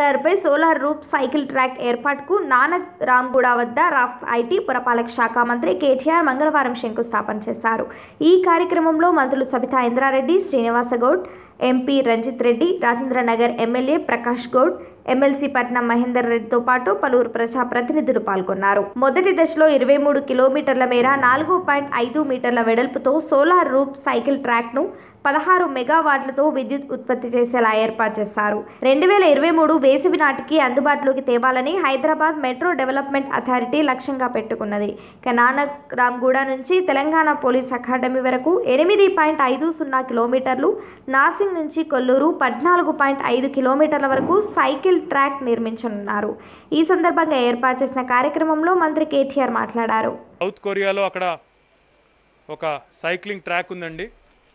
రహదారిపై సోలార్ రూప్ cycle track ఏర్పాటుకు నానక్ రామ్గూడ వద్ద రాష్ట్ర ఐటీ పురపాలక శాఖ మంత్రి కేటీఆర్ మంగళవారం శంకుస్థాపన చేశారు. ఈ కార్యక్రమంలో మంత్రులు Sabitha Indra Reddy, Srinivas Goud, MP Ranjith Reddy, Rajendranagar MLA Prakash Goud, MLC Patnam Mahender రెడ్డితో పాటు పలువురు ప్రజాప్రతినిధులు పాల్గొన్నారు. మొదటి దశలో 23 కిలోమీటర్ల మేర 4.5 మీటర్ల వెడల్పుతో సోలార్ రూప్ సైకిల్ ట్రాక్ను 16 మెగావాట్లతో విద్యుత్ ఉత్పత్తి చేసేలా ఏర్పాటు చేశారు. 2023 వేసవి నాటికి అందుబాటులోకి తేవాలని హైదరాబాద్ మెట్రో డెవలప్మెంట్ అథారిటీ లక్ష్యంగా పెట్టుకున్నది. నానక్ రామ్గూడ నుంచి తెలంగాణ పోలీస్ అకాడమీ వరకు 8.50 కిలోమీటర్లు, నాసింగ్ నుంచి కొల్లూరు 14.5 కిలోమీటర్ల వరకు సైకిల్ ట్రాక్ నిర్మించనున్నారు. ఈ సందర్భంగా ఏర్పాటు చేసిన కార్యక్రమంలో మంత్రి కేటీఆర్ మాట్లాడారు. సౌత్ కొరియాలో అక్కడ ఒక సైక్లింగ్ ట్రాక్ ఉందండి.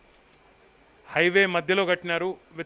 హైవే మధ్యలో కట్టినారు. విత్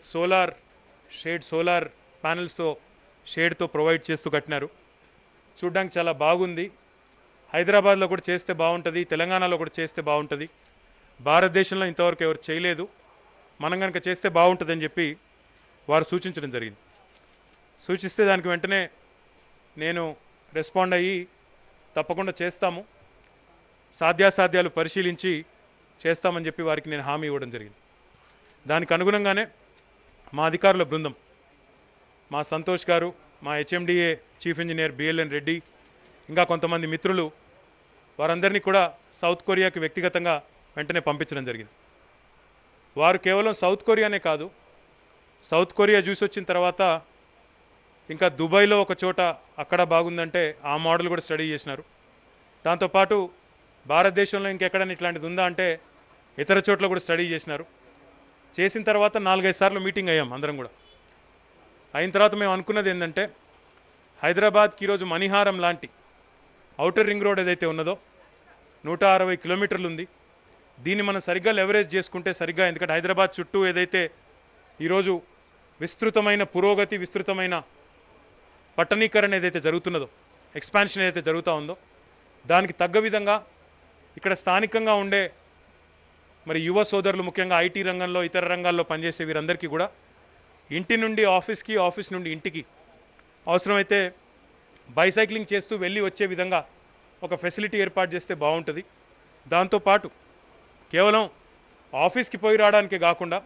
సోలార్ ప్యానెల్స్తో షేడ్తో ప్రొవైడ్ చేస్తూ కట్టినారు. చూడ్డానికి చాలా బాగుంది. హైదరాబాద్లో కూడా చేస్తే బాగుంటుంది, తెలంగాణలో కూడా చేస్తే బాగుంటుంది. భారతదేశంలో ఇంతవరకు ఎవరు చేయలేదు. మనం కనుక చేస్తే బాగుంటుందని చెప్పి వారు సూచించడం జరిగింది. సూచిస్తే దానికి వెంటనే నేను రెస్పాండ్ అయ్యి తప్పకుండా చేస్తాము, సాధ్యాసాధ్యాలు పరిశీలించి చేస్తామని చెప్పి వారికి నేను హామీ ఇవ్వడం జరిగింది. దానికి అనుగుణంగానే మా అధికారుల బృందం, మా సంతోష్ గారు, మా HMDA chief engineer BLN Reddy, ఇంకా కొంతమంది మిత్రులు, వారందరినీ కూడా సౌత్ కొరియాకి వ్యక్తిగతంగా వెంటనే పంపించడం జరిగింది. వారు కేవలం సౌత్ కొరియానే కాదు, సౌత్ కొరియా చూసి వచ్చిన తర్వాత ఇంకా దుబాయ్లో ఒక చోట అక్కడ బాగుందంటే ఆ మోడల్ కూడా స్టడీ చేసినారు. దాంతోపాటు భారతదేశంలో ఇంకెక్కడైనా ఇట్లాంటిది ఉందా అంటే ఇతర చోట్ల కూడా స్టడీ చేసినారు. చేసిన తర్వాత 4-5 సార్లు మీటింగ్ అయ్యాం అందరం కూడా. అయిన తర్వాత మేము అనుకున్నది ఏంటంటే, హైదరాబాద్కి ఈరోజు మణిహారం లాంటి ఔటర్ రింగ్ రోడ్ ఏదైతే ఉన్నదో 160 కిలోమీటర్లు ఉంది. దీన్ని మనం సరిగ్గా లెవరేజ్ చేసుకుంటే సరిగ్గా, ఎందుకంటే హైదరాబాద్ చుట్టూ ఏదైతే ఈరోజు విస్తృతమైన పురోగతి, విస్తృతమైన పట్టణీకరణ ఏదైతే జరుగుతున్నదో, ఎక్స్పాన్షన్ ఏదైతే జరుగుతూ ఉందో, దానికి తగ్గ విధంగా ఇక్కడ స్థానికంగా ఉండే మరి యువ సోదరులు, ముఖ్యంగా ఐటీ రంగంలో ఇతర రంగాల్లో పనిచేసే వీరందరికీ కూడా ఇంటి నుండి ఆఫీస్కి, ఆఫీస్ నుండి ఇంటికి అవసరమైతే బైసైక్లింగ్ చేస్తూ వెళ్ళి వచ్చే విధంగా ఒక ఫెసిలిటీ ఏర్పాటు చేస్తే బాగుంటుంది. దాంతోపాటు కేవలం ఆఫీస్కి పోయి రావడానికే కాకుండా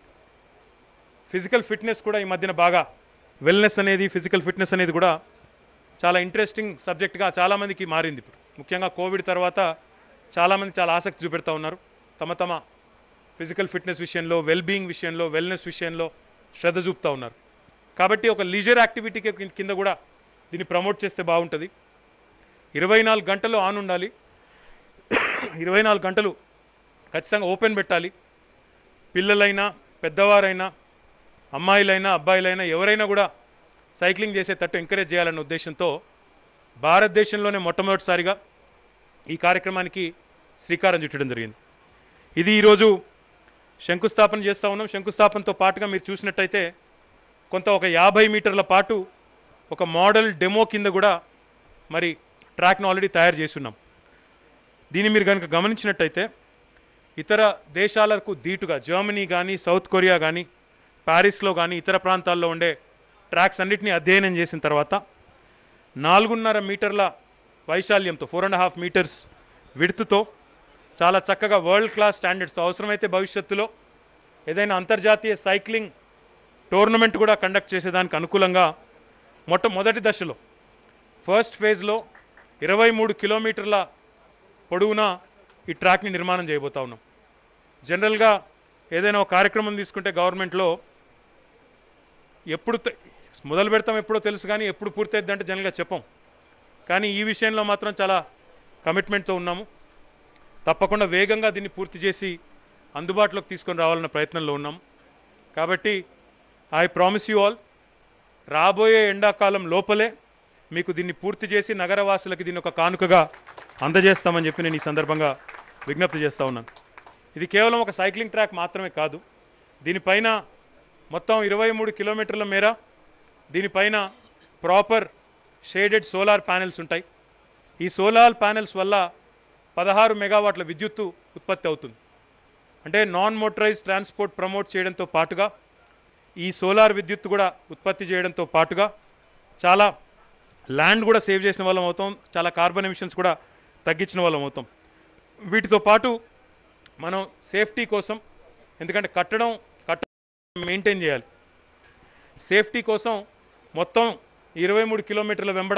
ఫిజికల్ ఫిట్నెస్ కూడా ఈ మధ్యన బాగా, వెల్నెస్ అనేది, ఫిజికల్ ఫిట్నెస్ అనేది కూడా చాలా ఇంట్రెస్టింగ్ సబ్జెక్ట్గా చాలామందికి మారింది. ఇప్పుడు ముఖ్యంగా కోవిడ్ తర్వాత చాలామంది చాలా ఆసక్తి చూపెడతా ఉన్నారు. తమ ఫిజికల్ ఫిట్నెస్ విషయంలో, వెల్బీయింగ్ విషయంలో, వెల్నెస్ విషయంలో శ్రద్ధ చూపుతూ ఉన్నారు. కాబట్టి ఒక లీజర్ యాక్టివిటీకి కింద కూడా దీన్ని ప్రమోట్ చేస్తే బాగుంటుంది. 24 గంటలు ఆన్ ఉండాలి, 24 గంటలు ఖచ్చితంగా ఓపెన్ పెట్టాలి. పిల్లలైనా, పెద్దవారైనా, అమ్మాయిలైనా, అబ్బాయిలైనా ఎవరైనా కూడా సైక్లింగ్ చేసేటట్టు ఎంకరేజ్ చేయాలన్న ఉద్దేశంతో భారతదేశంలోనే మొట్టమొదటిసారిగా ఈ కార్యక్రమానికి శ్రీకారం చుట్టడం జరిగింది. ఇది ఈరోజు శంకుస్థాపన చేస్తూ ఉన్నాం. శంకుస్థాపనతో పాటుగా మీరు చూసినట్టయితే కొంత ఒక 50 మీటర్ల పాటు ఒక మోడల్ డెమో కింద కూడా మరి ట్రాక్ను ఆల్రెడీ తయారు చేస్తున్నాం. దీన్ని మీరు కనుక గమనించినట్టయితే ఇతర దేశాలకు దీటుగా జర్మనీ కానీ, సౌత్ కొరియా కానీ, ప్యారిస్లో కానీ, ఇతర ప్రాంతాల్లో ఉండే ట్రాక్స్ అన్నిటినీ అధ్యయనం చేసిన తర్వాత 4.5 మీటర్ల వైశాల్యంతో, 4.5 మీటర్స్ విడ్త్తో చాలా చక్కగా వరల్డ్ క్లాస్ స్టాండర్డ్స్, అవసరమైతే భవిష్యత్తులో ఏదైనా అంతర్జాతీయ సైక్లింగ్ టోర్నమెంట్ కూడా కండక్ట్ చేసేదానికి అనుకూలంగా మొదటి దశలో ఫస్ట్ ఫేజ్లో 23 కిలోమీటర్ల పొడవునా ఈ ట్రాక్ని నిర్మాణం చేయబోతా ఉన్నాం. జనరల్గా ఏదైనా ఒక కార్యక్రమం తీసుకుంటే గవర్నమెంట్లో ఎప్పుడు మొదలు పెడతాం ఎప్పుడో తెలుసు, కానీ ఎప్పుడు పూర్తయిద్దంటే జనరల్గా చెప్పం. కానీ ఈ విషయంలో మాత్రం చాలా కమిట్మెంట్తో ఉన్నాము. తప్పకుండా వేగంగా దీన్ని పూర్తి చేసి అందుబాటులోకి తీసుకొని రావాలన్న ప్రయత్నంలో ఉన్నాము. కాబట్టి ఐ ప్రామిస్ యూ ఆల్, రాబోయే ఎండాకాలం లోపలే మీకు దీన్ని పూర్తి చేసి నగరవాసులకి దీన్ని ఒక కానుకగా అందజేస్తామని చెప్పి నేను ఈ సందర్భంగా విజ్ఞప్తి చేస్తూ ఉన్నాను. ఇది కేవలం ఒక సైక్లింగ్ ట్రాక్ మాత్రమే కాదు, దీనిపైన మొత్తం 23 కిలోమీటర్ల మేర దీనిపైన ప్రాపర్ షేడెడ్ సోలార్ ప్యానెల్స్ ఉంటాయి. ఈ సోలార్ ప్యానెల్స్ వల్ల 16 మెగావాట్ల విద్యుత్తు ఉత్పత్తి అవుతుంది. అంటే నాన్ మోటరైజ్ ట్రాన్స్పోర్ట్ ప్రమోట్ చేయడంతో పాటుగా ఈ సోలార్ విద్యుత్ కూడా ఉత్పత్తి చేయడంతో పాటుగా చాలా ల్యాండ్ కూడా సేవ్ చేసిన వాళ్ళం అవుతాం, చాలా కార్బన్ ఎమిషన్స్ కూడా తగ్గించిన వాళ్ళం అవుతాం. వీటితో పాటు మనం సేఫ్టీ కోసం, ఎందుకంటే కట్టడం మెయింటైన్ చేయాలి, సేఫ్టీ కోసం మొత్తం 23 కిలోమీటర్ల వెంబడ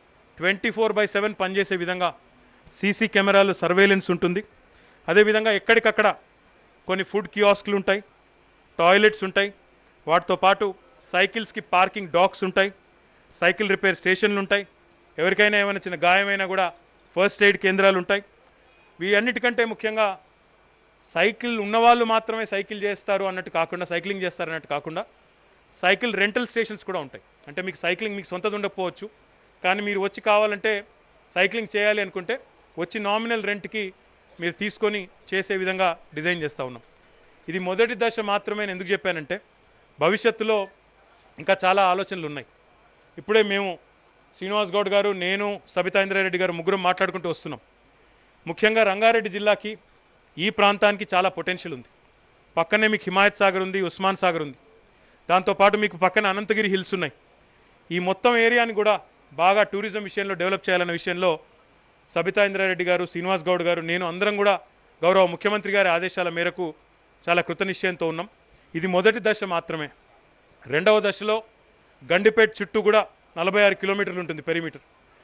24/7 పనిచేసే విధంగా సీసీ కెమెరాలు సర్వేలెన్స్ ఉంటుంది. అదేవిధంగా ఎక్కడికక్కడ కొన్ని ఫుడ్ కియాస్క్లు ఉంటాయి, టాయిలెట్స్ ఉంటాయి, వాటితో పాటు సైకిల్స్కి పార్కింగ్ డాక్స్ ఉంటాయి, సైకిల్ రిపేర్ స్టేషన్లు ఉంటాయి, ఎవరికైనా ఏమైనా చిన్న గాయమైనా కూడా ఫస్ట్ ఎయిడ్ కేంద్రాలు ఉంటాయి. వీటన్నిటికంటే ముఖ్యంగా సైకిల్ ఉన్నవాళ్ళు మాత్రమే సైకిల్ చేస్తారు అన్నట్టు కాకుండా, సైక్లింగ్ చేస్తారు అన్నట్టు కాకుండా సైకిల్ రెంటల్ స్టేషన్స్ కూడా ఉంటాయి. అంటే మీకు సైక్లింగ్ మీకు సొంతది ఉండకపోవచ్చు, కానీ మీరు వచ్చి కావాలంటే సైక్లింగ్ చేయాలి అనుకుంటే వచ్చి నామినల్ రెంట్కి మీరు తీసుకొని చేసే విధంగా డిజైన్ చేస్తూ ఉన్నాం. ఇది మొదటి దశ మాత్రమే. నేను ఎందుకు చెప్పానంటే భవిష్యత్తులో ఇంకా చాలా ఆలోచనలు ఉన్నాయి. ఇప్పుడే మేము శ్రీనివాస్ గౌడ్ గారు, నేను, సబితా ఇంద్రారెడ్డి గారు ముగ్గురం మాట్లాడుకుంటూ వస్తున్నాం. ముఖ్యంగా రంగారెడ్డి జిల్లాకి, ఈ ప్రాంతానికి చాలా పొటెన్షియల్ ఉంది. పక్కనే మీకు హిమాయత్ సాగర్ ఉంది, ఉస్మాన్ సాగర్ ఉంది, దాంతోపాటు మీకు పక్కన అనంతగిరి హిల్స్ ఉన్నాయి. ఈ మొత్తం ఏరియాని కూడా బాగా టూరిజం విషయంలో డెవలప్ చేయాలన్న విషయంలో సబితా ఇంద్రారెడ్డి గారు, శ్రీనివాస్ గౌడ్ గారు, నేను అందరం కూడా గౌరవ ముఖ్యమంత్రి గారి ఆదేశాల మేరకు చాలా కృతనిశ్చయంతో ఉన్నాం. ఇది మొదటి దశ మాత్రమే. రెండవ దశలో గండిపేట చుట్టూ కూడా 46 కిలోమీటర్లు ఉంటుంది పెరిమీటర్.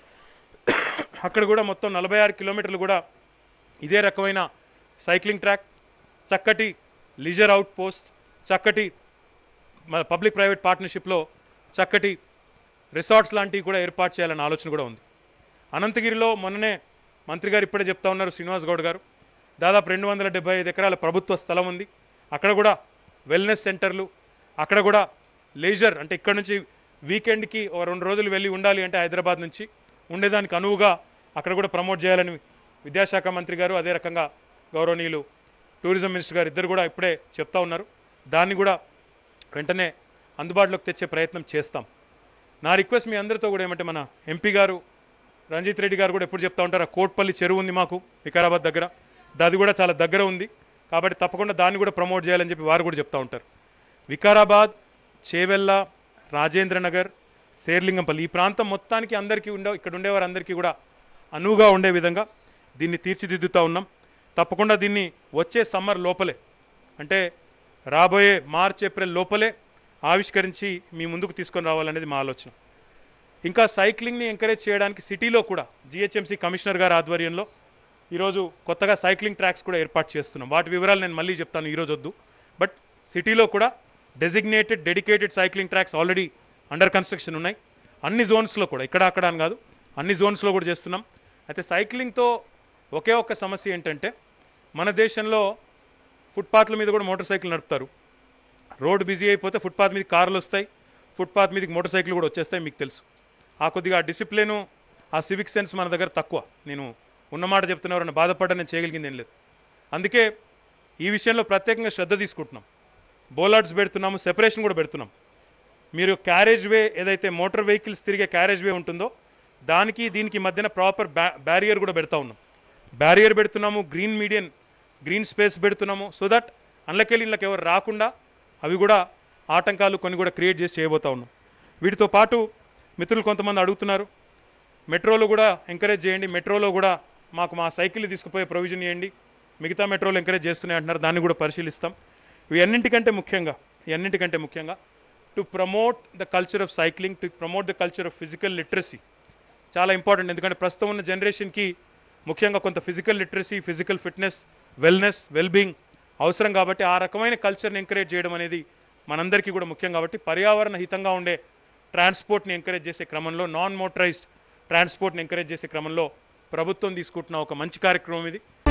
అక్కడ కూడా మొత్తం 46 కిలోమీటర్లు కూడా ఇదే రకమైన సైక్లింగ్ ట్రాక్, చక్కటి లీజర్ అవుట్ పోస్ట్, చక్కటి పబ్లిక్ ప్రైవేట్ పార్ట్నర్షిప్లో చక్కటి రిసార్ట్స్ లాంటివి కూడా ఏర్పాటు చేయాలన్న ఆలోచన కూడా ఉంది. అనంతగిరిలో మొన్ననే మంత్రి గారు ఇప్పుడే చెప్తా ఉన్నారు, శ్రీనివాస్ గౌడ్ గారు, దాదాపు 275 ఎకరాల ప్రభుత్వ స్థలం ఉంది. అక్కడ కూడా వెల్నెస్ సెంటర్లు, అక్కడ కూడా లేజర్, అంటే ఇక్కడ నుంచి వీకెండ్కి 2 రోజులు వెళ్ళి ఉండాలి అంటే హైదరాబాద్ నుంచి ఉండేదానికి అనువుగా అక్కడ కూడా ప్రమోట్ చేయాలని విద్యాశాఖ మంత్రి గారు, అదే రకంగా గౌరవనీయులు టూరిజం మినిస్టర్ గారు ఇద్దరు కూడా ఇప్పుడే చెప్తా ఉన్నారు. దాన్ని కూడా వెంటనే అందుబాటులోకి తెచ్చే ప్రయత్నం చేస్తాం. నా రిక్వెస్ట్ మీ అందరితో కూడా ఏమంటే, మన ఎంపీ గారు రంజిత్ రెడ్డి గారు కూడా ఎప్పుడు చెప్తా ఉంటారు, కోట్పల్లి చెరువు ఉంది మాకు వికారాబాద్ దగ్గర, అది కూడా చాలా దగ్గర ఉంది కాబట్టి తప్పకుండా దాన్ని కూడా ప్రమోట్ చేయాలని చెప్పి వారు కూడా చెప్తా ఉంటారు. వికారాబాద్, చేవెళ్ళ, రాజేంద్ర నగర్, శేర్లింగంపల్లి ఈ ప్రాంతం మొత్తానికి అందరికీ ఇక్కడ ఉండేవారందరికీ కూడా అనువుగా ఉండే విధంగా దీన్ని తీర్చిదిద్దుతూ ఉన్నాం. తప్పకుండా దీన్ని వచ్చే సమ్మర్ లోపలే, అంటే రాబోయే మార్చ్ ఏప్రిల్ లోపలే ఆవిష్కరించి మీ ముందుకు తీసుకొని రావాలనేది మా ఆలోచన. ఇంకా సైక్లింగ్ని ఎంకరేజ్ చేయడానికి సిటీలో కూడా జిహెచ్ఎంసీ కమిషనర్ గారి ఆధ్వర్యంలో ఈరోజు కొత్తగా సైక్లింగ్ ట్రాక్స్ కూడా ఏర్పాటు చేస్తున్నాం. వాటి వివరాలు నేను మళ్ళీ చెప్తాను, ఈరోజు వద్దు. బట్ సిటీలో కూడా designated dedicated cycling tracks already under construction ఉన్నాయి. అన్ని జోన్స్లో కూడా, ఇక్కడ అక్కడ అని కాదు, అన్ని జోన్స్లో కూడా చేస్తున్నాం. అయితే సైక్లింగ్తో ఒకే ఒక్క సమస్య ఏంటంటే, మన దేశంలో ఫుట్పాత్ల మీద కూడా మోటార్ సైకిల్ నడుపుతారు. రోడ్డు బిజీ అయిపోతే ఫుట్పాత్ మీద కార్లు వస్తాయి, ఫుట్పాత్ మీదకి మోటార్ సైకిల్ కూడా వచ్చేస్తాయి, మీకు తెలుసు. కొద్దిగా ఆ డిసిప్లిను, ఆ సివిక్ సెన్స్ మన దగ్గర తక్కువ. నేను ఉన్నమాట చెప్తున్నవారని బాధపడ్డా నేను చేయగలిగింది ఏం లేదు. అందుకే ఈ విషయంలో ప్రత్యేకంగా శ్రద్ధ తీసుకుంటున్నాం. బోలార్డ్స్ పెడుతున్నాము, సెపరేషన్ కూడా పెడుతున్నాం. మీరు క్యారేజ్ వే, ఏదైతే మోటార్ వెహికల్స్ తిరిగే క్యారేజ్ వే ఉంటుందో దానికి దీనికి మధ్యన ప్రాపర్ బ్యారియర్ కూడా పెడతా ఉన్నాం. బ్యారియర్ పెడుతున్నాము, గ్రీన్ స్పేస్ పెడుతున్నాము, సో దట్ అందులోకెళ్ళి ఇళ్ళకి ఎవరు రాకుండా అవి కూడా ఆటంకాలు కొన్ని కూడా క్రియేట్ చేసి చేయబోతా ఉన్నాం. వీటితో పాటు మిత్రులు కొంతమంది అడుగుతున్నారు, మెట్రోలో కూడా ఎంకరేజ్ చేయండి, మెట్రోలో కూడా మాకు మా సైకిల్ తీసుకుపోయే ప్రొవిజన్ చేయండి, మిగతా మెట్రోలు ఎంకరేజ్ చేస్తున్నాయి అంటున్నారు, దాన్ని కూడా పరిశీలిస్తాం. ఇవన్నింటికంటే ముఖ్యంగా to promote the culture of cycling, to promote the culture of physical literacy చాలా ఇంపార్టెంట్. ఎందుకంటే ప్రస్తుతం ఉన్న జనరేషన్కి ముఖ్యంగా కొంత physical literacy, physical fitness, wellness, wellbeing అవసరం. కాబట్టి ఆ రకమైన కల్చర్ని ఎంకరేజ్ చేయడం అనేది మనందరికీ కూడా ముఖ్యం. కాబట్టి పర్యావరణ హితంగా ఉండే ట్రాన్స్పోర్ట్ని ఎంకరేజ్ చేసే క్రమంలో, నాన్ మోటరైజ్డ్ ట్రాన్స్పోర్ట్ని ఎంకరేజ్ చేసే క్రమంలో ప్రభుత్వం తీసుకుంటున్న ఒక మంచి కార్యక్రమం ఇది.